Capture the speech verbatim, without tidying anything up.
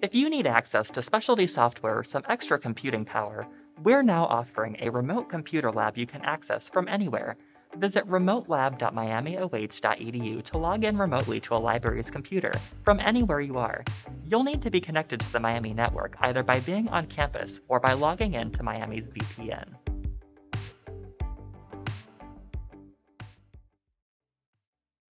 If you need access to specialty software or some extra computing power, we're now offering a remote computer lab you can access from anywhere. Visit Remote Lab dot Miami O H dot E D U to log in remotely to a library's computer from anywhere you are. You'll need to be connected to the Miami network either by being on campus or by logging in to Miami's V P N.